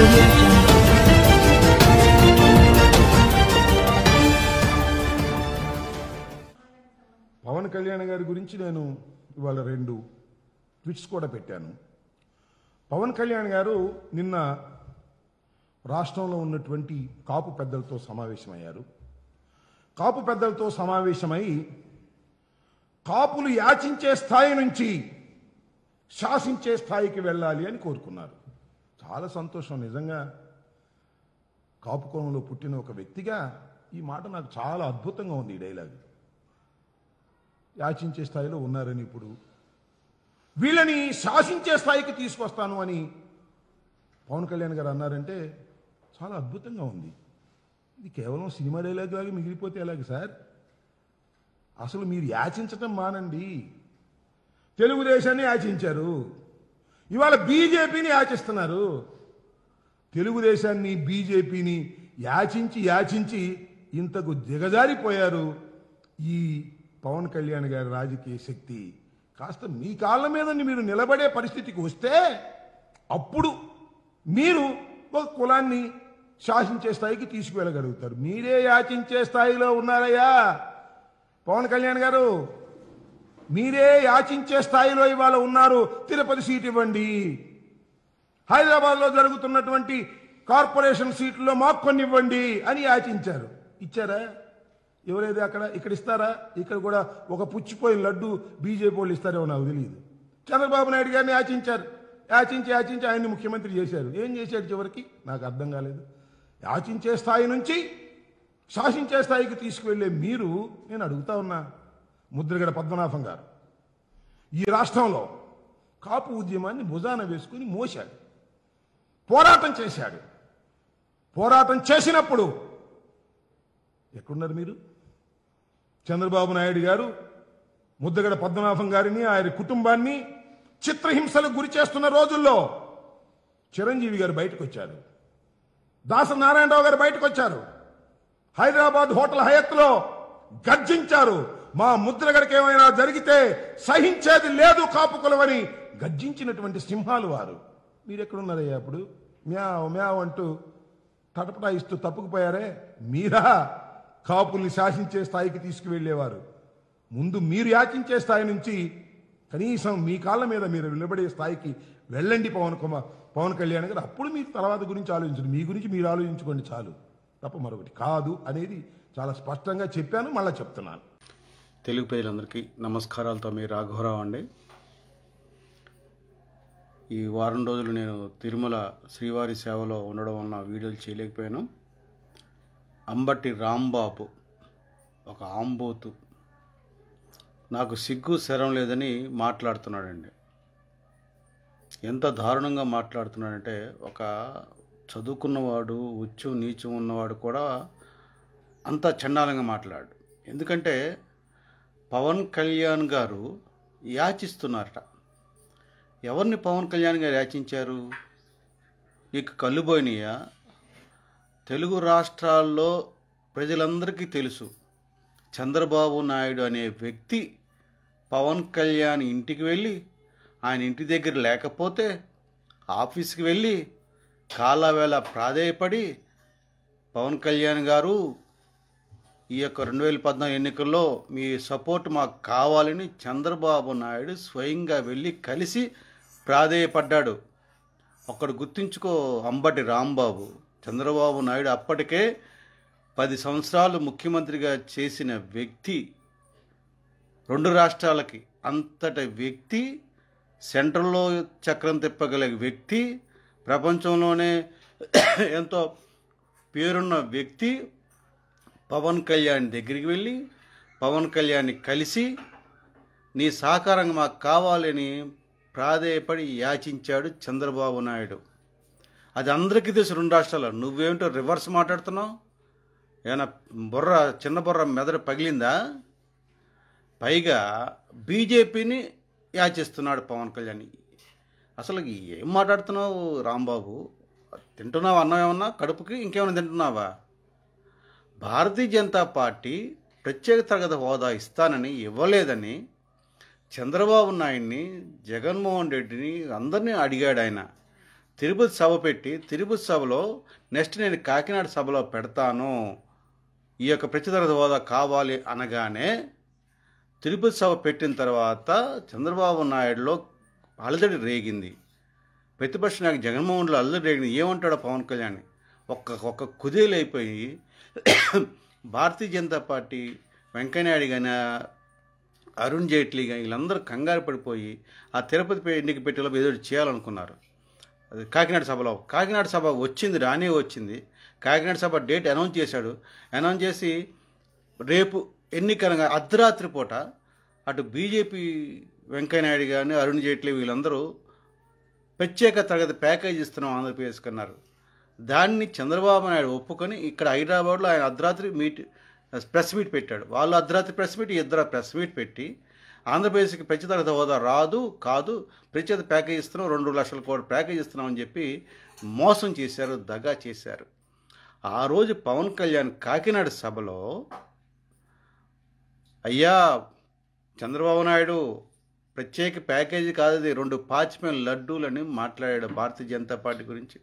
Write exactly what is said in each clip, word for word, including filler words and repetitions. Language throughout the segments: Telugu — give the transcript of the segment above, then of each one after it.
audio jungle. పవన్ కళ్యాణ్ గారి గురించి నేను ఇవాళ రెండు ట్వీట్స్ కూడా పెట్టాను. పవన్ కళ్యాణ్ గారు నిన్న రాష్ట్రంలో ఉన్నటువంటి కాపు పెద్దలతో సమావేశమయ్యారు. కాపు పెద్దలతో సమావేశమై కాపులు యాచించే స్థాయి నుంచి శాసించే స్థాయికి వెళ్ళాలి అని కోరుకున్నారు. చాలా సంతోషం. నిజంగా కాపు కులంలో పుట్టిన ఒక వ్యక్తిగా ఈ మాట నాకు చాలా అద్భుతంగా ఉంది. ఈ డైలాగ్ యాచించే స్థాయిలో ఉన్నారని ఇప్పుడు వీళ్ళని శాసించే స్థాయికి తీసుకొస్తాను అని పవన్ కళ్యాణ్ గారు అన్నారంటే చాలా అద్భుతంగా ఉంది. ఇది కేవలం సినిమా డైలాగ్ లాగా మిగిలిపోతే ఎలాగ సార్? అసలు మీరు యాచించటం మానండి. తెలుగుదేశాన్ని యాచించారు, ఇవాళ బీజేపీని యాచిస్తున్నారు. తెలుగుదేశాన్ని బీజేపీని యాచించి యాచించి ఇంతకు దిగజారిపోయారు. ఈ పవన్ కళ్యాణ్ గారి రాజకీయ శక్తి కాస్త మీ కాళ్ళ మీద మీరు నిలబడే పరిస్థితికి వస్తే అప్పుడు మీరు ఒక కులాన్ని శాసించే స్థాయికి తీసుకువెళ్ళగలుగుతారు. మీరే యాచించే స్థాయిలో ఉన్నారయ్యా పవన్ కళ్యాణ్ గారు. మీరే యాచించే స్థాయిలో ఇవాళ ఉన్నారు. తిరుపతి సీట్ ఇవ్వండి, హైదరాబాద్లో జరుగుతున్నటువంటి కార్పొరేషన్ సీట్లలో మాకు కొన్ని ఇవ్వండి అని యాచించారు. ఇచ్చారా? ఎవరైతే అక్కడ ఇక్కడ ఇస్తారా? ఇక్కడ కూడా ఒక పుచ్చిపోయిన లడ్డు బీజేపీ వాళ్ళు ఇస్తారేమో నాకు తెలియదు. చంద్రబాబు నాయుడు గారిని యాచించారు. యాచించి యాచించి ఆయన్ని ముఖ్యమంత్రి చేశారు. ఏం చేశాడు చివరికి? నాకు అర్థం కాలేదు. యాచించే స్థాయి నుంచి శాసించే స్థాయికి తీసుకువెళ్ళే మీరు, నేను అడుగుతా ఉన్నా, ముద్రగడ పద్మనాభం గారు ఈ రాష్ట్రంలో కాపు ఉద్యమాన్ని భుజాన వేసుకుని మోశాడు, పోరాటం చేశాడు. పోరాటం చేసినప్పుడు ఎక్కడున్నారు మీరు? చంద్రబాబు నాయుడు గారు ముద్రగడ పద్మనాభం గారిని, ఆయన కుటుంబాన్ని చిత్రహింసలకు గురి చేస్తున్న రోజుల్లో చిరంజీవి గారు బయటకు వచ్చారు, దాస నారాయణరావు గారు బయటకు వచ్చారు, హైదరాబాద్ హోటల్ హయత్లో గర్జించారు. మా ముద్రగడకి ఏమైనా జరిగితే సహించేది లేదు కాపు కులమని గర్జించినటువంటి సింహాలు వారు. మీరు ఎక్కడున్నారయ్యా అప్పుడు? మ్యావ్ మ్యావ్ అంటూ తటపటాయిస్తూ తప్పుకుపోయారే. మీరా కాపుల్ని శాసించే స్థాయికి తీసుకువెళ్ళేవారు? ముందు మీరు యాచించే స్థాయి నుంచి కనీసం మీ కాళ్ళ మీద మీరు నిలబడే స్థాయికి వెళ్ళండి పవన్ కుమార్ పవన్ కళ్యాణ్ గారు. అప్పుడు మీరు తర్వాత గురించి ఆలోచించండి. మీ గురించి మీరు ఆలోచించుకోండి చాలు, తప్ప మరొకటి కాదు అనేది చాలా స్పష్టంగా చెప్పాను, మళ్ళీ చెప్తున్నాను. తెలుగు ప్రజలందరికీ నమస్కారాలతో మీ రాఘవరావు అండి. ఈ వారం రోజులు నేను తిరుమల శ్రీవారి సేవలో ఉండడం వలన వీడియోలు చేయలేకపోయాను. అంబటి రాంబాబు ఒక ఆంబోతు నాకు సిగ్గు శరం లేదని మాట్లాడుతున్నాడండి. ఎంత దారుణంగా మాట్లాడుతున్నాడంటే, ఒక చదువుకున్నవాడు, ఉచ్చు నీచం ఉన్నవాడు కూడా అంత చండాలంగా మాట్లాడు. ఎందుకంటే పవన్ కళ్యాణ్ గారు యాచిస్తున్నారట. ఎవరిని పవన్ కళ్యాణ్ గారు యాచించారు? నీకు కళ్ళు పోయినాయా? తెలుగు రాష్ట్రాల్లో ప్రజలందరికీ తెలుసు, చంద్రబాబు నాయుడు అనే వ్యక్తి పవన్ కళ్యాణ్ ఇంటికి వెళ్ళి, ఆయన ఇంటి దగ్గర లేకపోతే ఆఫీస్కి వెళ్ళి కాలావేళ ప్రాధేయపడి, పవన్ కళ్యాణ్ గారు ఈ యొక్క రెండు వేల పద్నాలుగు ఎన్నికల్లో మీ సపోర్ట్ మాకు కావాలని చంద్రబాబు నాయుడు స్వయంగా వెళ్ళి కలిసి ప్రాధేయపడ్డాడు. ఒక్కడు గుర్తుంచుకో అంబటి రాంబాబు. చంద్రబాబు నాయుడు అప్పటికే పది సంవత్సరాలు ముఖ్యమంత్రిగా చేసిన వ్యక్తి, రెండు రాష్ట్రాలకి అంతటి వ్యక్తి, సెంట్రల్లో చక్రం తిప్పగల వ్యక్తి, ప్రపంచంలోనే ఎంతో పేరున్న వ్యక్తి పవన్ కళ్యాణ్ దగ్గరికి వెళ్ళి పవన్ కళ్యాణ్ని కలిసి నీ సహకారం మాకు కావాలని ప్రాధేయపడి యాచించాడు చంద్రబాబు నాయుడు. అది అందరికీ తెలుసు రెండు రాష్ట్రాల్లో. నువ్వేమిటో రివర్స్ మాట్లాడుతున్నావు? ఏమైనా బుర్ర చిన్న బుర్ర మెదడు పగిలిందా? పైగా బీజేపీని యాచిస్తున్నాడు పవన్ కళ్యాణ్. అసలు ఏం మాట్లాడుతున్నావు రాంబాబు? తింటున్నావా అన్నం? ఏమన్నా కడుపుకి ఇంకేమైనా తింటున్నావా? భారతీయ జనతా పార్టీ ప్రత్యేక తరగతి హోదా ఇస్తానని ఇవ్వలేదని చంద్రబాబు నాయుడిని, జగన్మోహన్ రెడ్డిని అందరినీ అడిగాడు ఆయన. తిరుపతి సభ పెట్టి తిరుపతి సభలో నెక్స్ట్ నేను కాకినాడ సభలో పెడతాను, ఈ యొక్క ప్రత్యేక హోదా కావాలి అనగానే తిరుపతి సభ పెట్టిన తర్వాత చంద్రబాబు నాయుడులో అలజడి రేగింది. ప్రతిపక్ష నాయకు జగన్మోహన్లో అల్లరి రేగింది. ఏమంటాడో పవన్ కళ్యాణ్ ఒక్క ఒక్క కుదేలైపోయి భారతీయ జనతా పార్టీ వెంకయ్యనాయుడు కానీ అరుణ్ జైట్లీ కానీ వీళ్ళందరూ కంగారు పడిపోయి ఆ తిరుపతి ఎన్నిక పెట్టేలో ఏదో చేయాలనుకున్నారు. అది కాకినాడ సభలో కాకినాడ సభ వచ్చింది, రానే వచ్చింది. కాకినాడ సభ డేట్ అనౌన్స్ చేశాడు. అనౌన్స్ చేసి రేపు ఎన్నికనగా అర్ధరాత్రి పూట అటు బీజేపీ వెంకయ్యనాయుడు కానీ అరుణ్ జైట్లీ వీళ్ళందరూ ప్రత్యేక తరగతి ప్యాకేజ్ ఇస్తున్నాం ఆంధ్రప్రదేశ్కి అన్నారు. దాన్ని చంద్రబాబు నాయుడు ఒప్పుకొని ఇక్కడ హైదరాబాద్లో ఆయన అర్ధరాత్రి మీట్ ప్రెస్ మీట్ పెట్టాడు. వాళ్ళు అర్ధరాత్రి ప్రెస్ మీట్, ఇద్దరు ప్రెస్ మీట్ పెట్టి ఆంధ్రప్రదేశ్కి ప్రత్యేక తరగతి హోదా రాదు, కాదు ప్రత్యేక ప్యాకేజ్ ఇస్తున్నాం, రెండు లక్షల కోట్ల ప్యాకేజ్ ఇస్తున్నాం అని చెప్పి మోసం చేశారు, దగా చేశారు. ఆ రోజు పవన్ కళ్యాణ్ కాకినాడ సభలో అయ్యా చంద్రబాబు నాయుడు ప్రత్యేక ప్యాకేజీ కాదు, అది రెండు పాచిపోయిన లడ్డూలని మాట్లాడాడు. భారతీయ జనతా పార్టీ గురించి,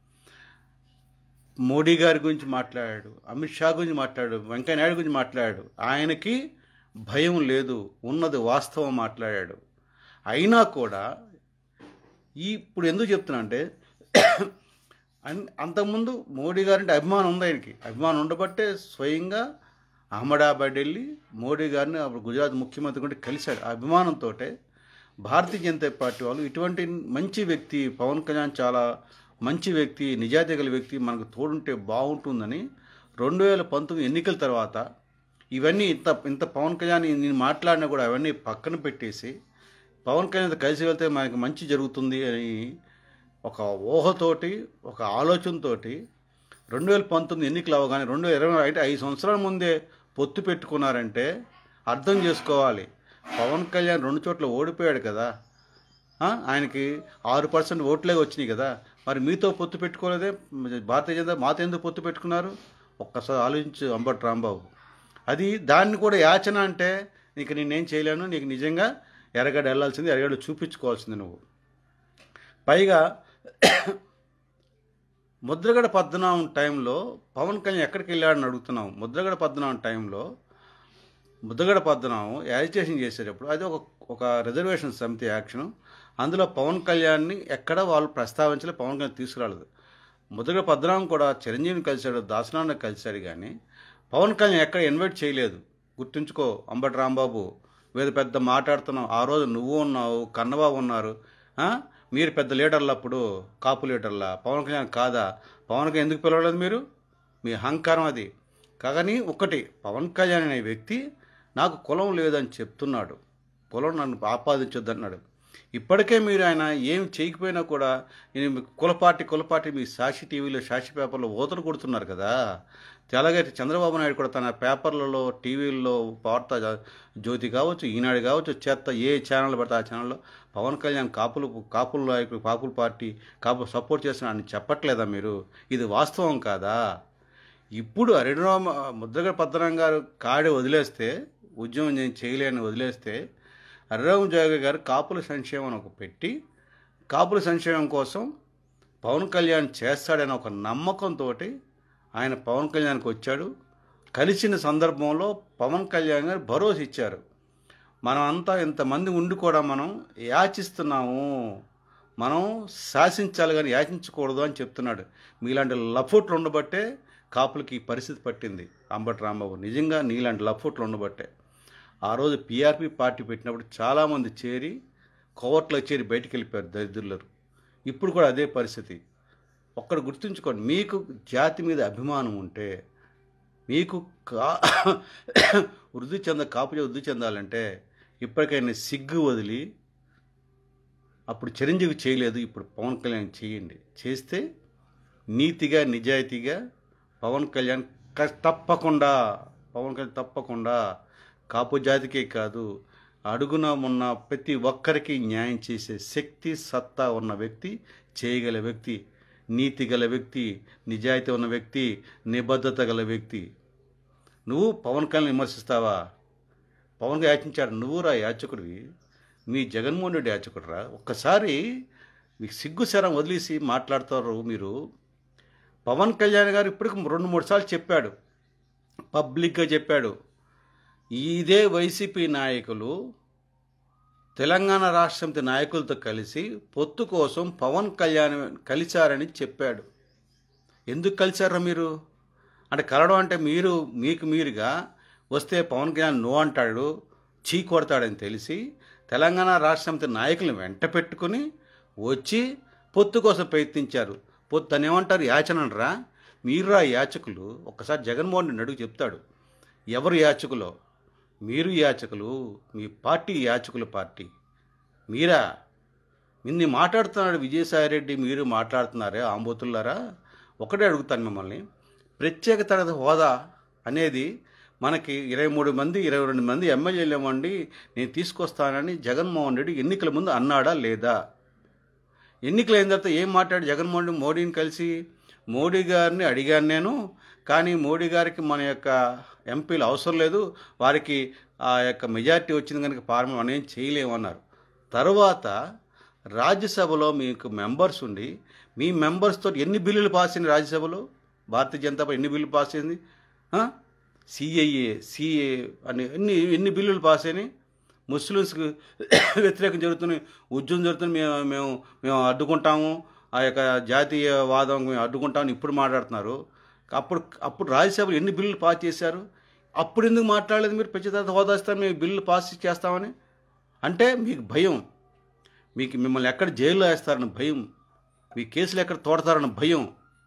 మోడీ గారి గురించి మాట్లాడాడు, అమిత్ షా గురించి మాట్లాడాడు, వెంకయ్య నాయుడు గురించి మాట్లాడాడు. ఆయనకి భయం లేదు, ఉన్నది వాస్తవం మాట్లాడాడు. అయినా కూడా ఈ ఇప్పుడు ఎందుకు చెప్తున్నా అంటే అంతకుముందు మోడీ గారంటే అభిమానం ఉంది ఆయనకి. అభిమానం ఉండబట్టే స్వయంగా అహ్మదాబాద్ వెళ్ళి మోడీ గారిని అప్పుడు గుజరాత్ ముఖ్యమంత్రి కూడా కలిశాడు. ఆ అభిమానంతో భారతీయ జనతా పార్టీ వాళ్ళు ఇటువంటి మంచి వ్యక్తి పవన్ కళ్యాణ్ చాలా మంచి వ్యక్తి, నిజాయితీ గల వ్యక్తి, మనకు తోడుంటే బాగుంటుందని రెండు వేల పంతొమ్మిది ఎన్నికల తర్వాత ఇవన్నీ ఇంత ఇంత పవన్ కళ్యాణ్ నేను మాట్లాడినా కూడా అవన్నీ పక్కన పెట్టేసి పవన్ కళ్యాణ్ కలిసి వెళ్తే మనకి మంచి జరుగుతుంది అని ఒక ఊహతోటి ఒక ఆలోచనతోటి రెండు వేల పంతొమ్మిది ఎన్నికలు అవగానే రెండు వేల ఇరవై అంటే ఐదు సంవత్సరాల ముందే పొత్తు పెట్టుకున్నారంటే అర్థం చేసుకోవాలి. పవన్ కళ్యాణ్ రెండు చోట్ల ఓడిపోయాడు కదా, ఆయనకి ఆరు పర్సెంట్ ఓట్లే వచ్చినాయి కదా, మరి మీతో పొత్తు పెట్టుకోలేదే, భారతీయ జనతా మాతో ఎందుకు పొత్తు పెట్టుకున్నారు? ఒక్కసారి ఆలోచించు అంబటి రాంబాబు. అది దాన్ని కూడా యాచన అంటే నీకు నేనేం చేయలేను, నీకు నిజంగా ఎర్రగడ్డ వెళ్ళాల్సింది, ఎర్రగడ్డ చూపించుకోవాల్సింది నువ్వు. పైగా ముద్రగడ పద్మనాభం టైంలో పవన్ కళ్యాణ్ ఎక్కడికి వెళ్ళాడని అడుగుతున్నావు. ముద్రగడ పద్మనాభం టైంలో ముద్రగడ పద్మనాభం యాజిటేషన్ చేసేటప్పుడు అది ఒక ఒక రిజర్వేషన్ సమితి యాక్షన్. అందులో పవన్ కళ్యాణ్ని ఎక్కడ వాళ్ళు ప్రస్తావించలే, పవన్ కళ్యాణ్ తీసుకురాలేదు. ముద్రగడ పద్మనాభం కూడా చిరంజీవిని కలిశాడు, దాసనాన్న కలిశాడు, కానీ పవన్ కళ్యాణ్ ఎక్కడ ఇన్వైట్ చేయలేదు. గుర్తుంచుకో అంబటి రాంబాబు, వేద పెద్ద మాట్లాడుతున్నావు. ఆ రోజు నువ్వు ఉన్నావు, కన్నబాబు ఉన్నారు, మీరు పెద్ద లీడర్లు, అప్పుడు కాపు లీడర్లా. పవన్ కళ్యాణ్ కాదా? పవన్ కళ్యాణ్ ఎందుకు పిలవలేదు మీరు? మీ అహంకారం అది. కానీ ఒకటి, పవన్ కళ్యాణ్ అనే వ్యక్తి నాకు కులం లేదని చెప్తున్నాడు, కులం నన్ను ఆపాదించొద్దు అన్నాడు. ఇప్పటికే మీరు ఆయన ఏం చేయకపోయినా కూడా నేను కులపార్టీ కులపార్టీ మీ సాక్షి టీవీలో సాక్షి పేపర్లో ఓతలు కొడుతున్నారు కదా. అలాగే చంద్రబాబు నాయుడు కూడా తన పేపర్లలో టీవీల్లో వార్తా జ్యోతి కావచ్చు, ఈనాడు కావచ్చు, చెత్త ఏ ఛానల్ పడితే ఆ ఛానల్లో పవన్ కళ్యాణ్ కాపులు కాపుల నాయకులు కాపుల పార్టీ కాపు సపోర్ట్ చేస్తున్నా అని చెప్పట్లేదా మీరు? ఇది వాస్తవం కాదా? ఇప్పుడు అరెడ్రామ ముద్రగడ పద్మనాభం గారు కాడి వదిలేస్తే, ఉద్యమం నేను చేయలేని వదిలేస్తే, హరిరామ జోగి గారు కాపుల సంక్షేమం ఒక పెట్టి కాపుల సంక్షేమం కోసం పవన్ కళ్యాణ్ చేస్తాడని ఒక నమ్మకంతో ఆయన పవన్ కళ్యాణ్కి వచ్చాడు. కలిసిన సందర్భంలో పవన్ కళ్యాణ్ గారు భరోసా ఇచ్చారు. మనం అంతా ఇంతమంది ఉండి కూడా మనం యాచిస్తున్నాము, మనం శాసించాలి కానీ యాచించకూడదు అని చెప్తున్నాడు. మీలాంటి లఫోట్లు ఉండబట్టే కాపులకి ఈ పరిస్థితి పట్టింది. అంబటి రాంబాబు, నిజంగా నీలాంటి లఫోట్లు ఉండబట్టే ఆ రోజు పీఆర్పీ పార్టీ పెట్టినప్పుడు చాలామంది చేరి కోవట్లో చేరి బయటికి వెళ్ళిపోయారు దరిద్రులు. ఇప్పుడు కూడా అదే పరిస్థితి. ఒక్కడ గుర్తుంచుకోండి, మీకు జాతి మీద అభిమానం ఉంటే, మీకు కా వృద్ధి చెంద కాపు వృద్ధి చెందాలంటే ఇప్పటికైనా సిగ్గు వదిలి, అప్పుడు చిరంజీవి చేయలేదు, ఇప్పుడు పవన్ కళ్యాణ్ చేయండి. చేస్తే నీతిగా నిజాయితీగా పవన్ కళ్యాణ్ తప్పకుండా పవన్ కళ్యాణ్ తప్పకుండా కాపు జాతికే కాదు, అడుగున ఉన్న ప్రతి ఒక్కరికి న్యాయం చేసే శక్తి సత్తా ఉన్న వ్యక్తి, చేయగల వ్యక్తి, నీతి గల వ్యక్తి, నిజాయితీ ఉన్న వ్యక్తి, నిబద్ధత గల వ్యక్తి. నువ్వు పవన్ కళ్యాణ్ విమర్శిస్తావా? పవన్గా యాచించాడు, నువ్వు రా యాచకుడివి, మీ జగన్మోహన్ రెడ్డి యాచకుడు రా. ఒక్కసారి మీకు సిగ్గు శరం వదిలేసి మాట్లాడతారు మీరు. పవన్ కళ్యాణ్ గారు ఇప్పటికి రెండు మూడు సార్లు చెప్పాడు, పబ్లిక్గా చెప్పాడు, ఇదే వైసీపీ నాయకులు తెలంగాణ రాష్ట్ర సమితి నాయకులతో కలిసి పొత్తు కోసం పవన్ కళ్యాణ్ కలిశారని చెప్పాడు. ఎందుకు కలిశారా మీరు? అంటే కలవడం అంటే మీరు మీకు మీరుగా వస్తే పవన్ కళ్యాణ్ నో అంటాడు, చీ కొడతాడని తెలిసి తెలంగాణ రాష్ట్ర సమితి నాయకులను వెంట పెట్టుకుని వచ్చి పొత్తు కోసం ప్రయత్నించారు. పొత్తు అని ఏమంటారు? యాచన అనరా? మీరు ఆ యాచకులు. ఒక్కసారి జగన్మోహన్ రెడ్డి అడుగు చెప్తాడు ఎవరు యాచకులో. మీరు యాచకులు, మీ పార్టీ యాచకుల పార్టీ. మీరా ఇన్ని మాట్లాడుతున్నాడు విజయసాయిరెడ్డి, మీరు మాట్లాడుతున్నారే ఆంబోతులారా. ఒకటే అడుగుతాను మిమ్మల్ని, ప్రత్యేక తరగతి హోదా అనేది మనకి ఇరవై మూడు మంది ఇరవై రెండు మంది ఎమ్మెల్యేలు ఇవ్వండి నేను తీసుకొస్తానని జగన్మోహన్ రెడ్డి ఎన్నికల ముందు అన్నాడా లేదా? ఎన్నికలు అయిన తర్వాత ఏం మాట్లాడు జగన్మోహన్ రెడ్డి? మోడీని కలిసి మోడీ గారిని అడిగాను నేను, కానీ మోడీ గారికి మన యొక్క ఎంపీలు అవసరం లేదు, వారికి ఆ యొక్క మెజారిటీ వచ్చింది కనుక పార్లమెంట్ మనం ఏం చేయలేమన్నారు. తర్వాత రాజ్యసభలో మీకు మెంబర్స్ ఉండి మీ మెంబర్స్తో ఎన్ని బిల్లులు పాస్ అయింది రాజ్యసభలో? భారతీయ జనతా పార్టీ ఎన్ని బిల్లులు పాస్ అయింది? సిఐఏ సిఏ అని ఎన్ని ఎన్ని బిల్లులు పాస్ అయినాయి? ముస్లిమ్స్కి వ్యతిరేకం జరుగుతున్నాయి, ఉద్యమం జరుగుతుంది, మేము మేము మేము అడ్డుకుంటాము, ఆ యొక్క జాతీయవాదం మేము అడ్డుకుంటామని ఇప్పుడు మాట్లాడుతున్నారు. అప్పుడు అప్పుడు రాజ్యసభలో ఎన్ని బిల్లులు పాస్ చేశారు? అప్పుడు ఎందుకు మాట్లాడలేదు మీరు? ప్రత్యేక హోదా ఇస్తాం మేము బిల్లులు పాస్ చేస్తామని. అంటే మీకు భయం, మీకు మిమ్మల్ని ఎక్కడ జైల్లో వేస్తారని భయం, మీ కేసులు ఎక్కడ తోడతారని భయం.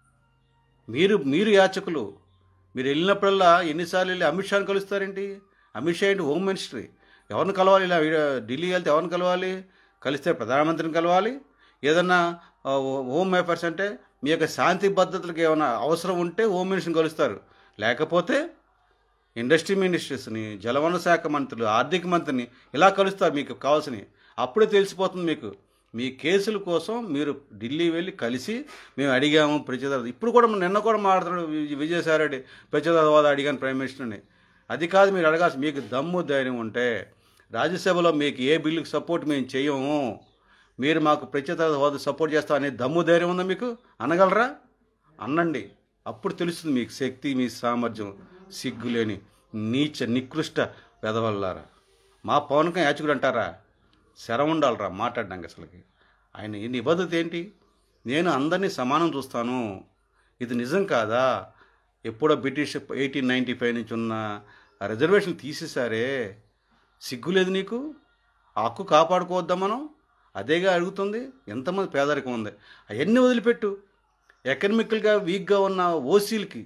మీరు మీరు యాచకులు. మీరు వెళ్ళినప్పుడల్లా ఎన్నిసార్లు వెళ్ళి అమిత్ షాని కలుస్తారేంటి? అమిత్ షా ఏంటి హోమ్ మినిస్ట్రీ, ఎవరిని కలవాలి? ఇలా ఢిల్లీ వెళ్తే ఎవరిని కలవాలి? కలిస్తే ప్రధానమంత్రిని కలవాలి. ఏదన్నా హోమ్ అఫైర్స్ అంటే మీ యొక్క శాంతి భద్రతలకు ఏమైనా అవసరం ఉంటే హోమ్ మినిస్టర్ని కలుస్తారు, లేకపోతే ఇండస్ట్రీ మినిస్టర్స్ని, జలవనరుల శాఖ మంత్రులు, ఆర్థిక మంత్రిని ఇలా కలుస్తారు మీకు కావాల్సినవి. అప్పుడే తెలిసిపోతుంది మీకు. మీ కేసుల కోసం మీరు ఢిల్లీ వెళ్ళి కలిసి మేము అడిగాము ప్రత్యేక. ఇప్పుడు కూడా నిన్న కూడా మాట్లాడుతున్నాడు విజయసాయిరెడ్డి, ప్రత్యేక హోదా అడిగాను ప్రైమ్ మినిస్టర్ని. అది కాదు మీరు అడగాల్సి. మీకు దమ్ము ధైర్యం ఉంటే రాజ్యసభలో మీకు ఏ బిల్లుకి సపోర్ట్ మేము చేయము, మీరు మాకు ప్రత్యేక హోదా సపోర్ట్ చేస్తాం అనే దమ్ము ధైర్యం ఉందా మీకు? అనగలరా? అనండి. అప్పుడు తెలుస్తుంది మీకు శక్తి, మీ సామర్థ్యం. సిగ్గులేని నీచ నికృష్ట వెదవల్లారా. మా పవన్ కళ్యాణ్ యాచకుడు అంటారా? శరం ఉండాలరా మాట్లాడడానికి. అసలుకి ఆయన ఈ నిబద్ధత ఏంటి? నేను అందరినీ సమానం చూస్తాను, ఇది నిజం కాదా? ఎప్పుడో బ్రిటిష్ ఎయిటీన్ నైంటీ ఫైవ్ నుంచి ఉన్న రిజర్వేషన్ తీసేశారే, సిగ్గులేదు నీకు? ఆ హక్కు కాపాడుకోవద్దా మనం? అదేగా అడుగుతుంది. ఎంతమంది పేదరికం ఉంది, అవన్నీ వదిలిపెట్టు. ఎకనామికల్గా వీక్గా ఉన్న ఓసీలకి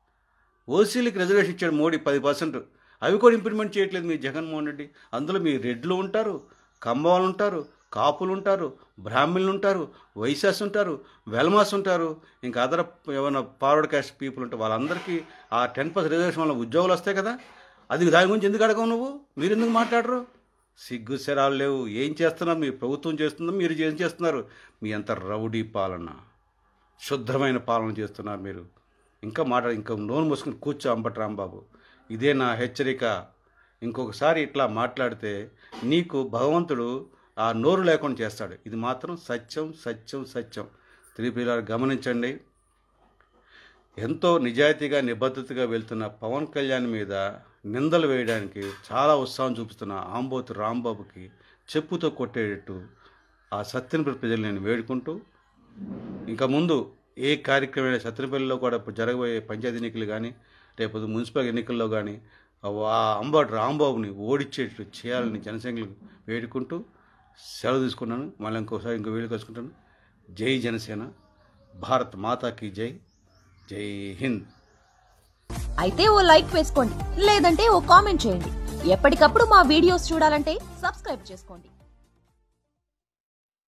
ఓసీలకి రిజర్వేషన్ ఇచ్చాడు మోడీ పది పర్సెంట్. అవి కూడా ఇంప్లిమెంట్ చేయట్లేదు మీ జగన్మోహన్ రెడ్డి. అందులో మీ రెడ్లు ఉంటారు, కంబవాళ్ళు ఉంటారు, కాపులు ఉంటారు, బ్రాహ్మణులు ఉంటారు, వైశ్యాస్ ఉంటారు, వెల్మాస్ ఉంటారు, ఇంకా అదర్ ఏమైనా ఫార్వర్డ్ క్యాస్ట్ పీపుల్ ఉంటారు. వాళ్ళందరికీ ఆ టెన్ పర్సెంట్ రిజర్వేషన్ వల్ల ఉద్యోగాలు వస్తాయి కదా. అది దాని గురించి ఎందుకు అడగవు నువ్వు? మీరు ఎందుకు మాట్లాడరు? సిగ్గు శరాలు లేవు. ఏం చేస్తున్నారు? మీ ప్రభుత్వం చేస్తుందో మీరు ఏం చేస్తున్నారు? మీ అంత రౌడీ పాలన, శుద్ధమైన పాలన చేస్తున్నారు మీరు. ఇంకా మాట్లాడు, ఇంకా నోరు మూసుకుని కూర్చో అంబటి రాంబాబు. ఇదే నా హెచ్చరిక. ఇంకొకసారి ఇట్లా మాట్లాడితే నీకు భగవంతుడు ఆ నోరు లేకుండా చేస్తాడు. ఇది మాత్రం సత్యం సత్యం సత్యం. తిరుపతిలో గమనించండి. ఎంతో నిజాయితీగా నిబద్ధతగా వెళ్తున్న పవన్ కళ్యాణ్ మీద నిందలు వేయడానికి చాలా ఉత్సాహం చూపిస్తున్న ఆంబోతు రాంబాబుకి చెప్పుతో కొట్టేటట్టు ఆ సత్యనపల్లి ప్రజలు నేను వేడుకుంటూ, ఇంకా ముందు ఏ కార్యక్రమం సత్యనపల్లిలో కూడా ఇప్పుడు జరగబోయే పంచాయతీ ఎన్నికలు కానీ రేపు మున్సిపల్ ఎన్నికల్లో కానీ ఆ అంబటి రాంబాబుని ఓడిచ్చేటట్టు చేయాలని జనసైనికులు వేడుకుంటూ సెలవు తీసుకున్నాను. మళ్ళీ ఇంకోసారి ఇంకో వీలు కలుసుకుంటాను. జై జనసేన, భారత్ మాతాకి జై, జై హింద్. అయితే ఓ లైక్ వేసుకోండి, లేదంటే ఓ కామెంట్ చేయండి. ఎప్పటికప్పుడు మా వీడియోస్ చూడాలంటే సబ్స్క్రైబ్ చేసుకోండి.